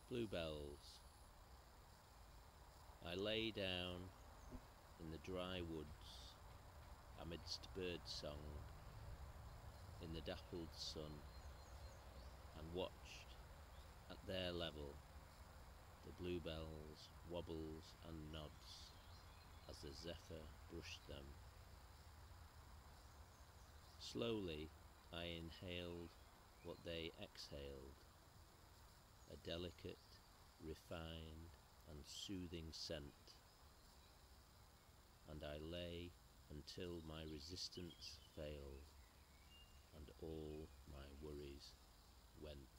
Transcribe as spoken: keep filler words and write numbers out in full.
Bluebells. I lay down in the dry woods amidst birdsong in the dappled sun, and watched at their level the bluebells' wobbles and nods as the zephyr brushed them. Slowly I inhaled what they exhaled, a delicate, refined and soothing scent, and I lay until my resistance failed and all my worries went.